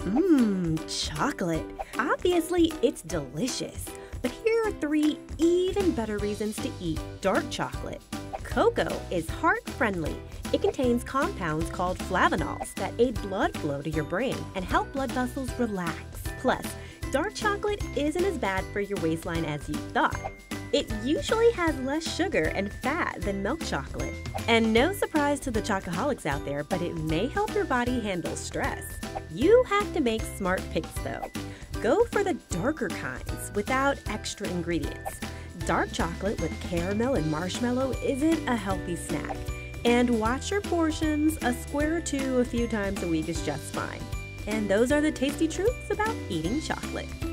Chocolate. Obviously, it's delicious. But here are three even better reasons to eat dark chocolate. Cocoa is heart-friendly. It contains compounds called flavanols that aid blood flow to your brain and help blood vessels relax. Plus, dark chocolate isn't as bad for your waistline as you thought. It usually has less sugar and fat than milk chocolate. And no surprise to the chocoholics out there, but it may help your body handle stress. You have to make smart picks though. Go for the darker kinds without extra ingredients. Dark chocolate with caramel and marshmallow isn't a healthy snack. And watch your portions. A square or two a few times a week is just fine. And those are the tasty truths about eating chocolate.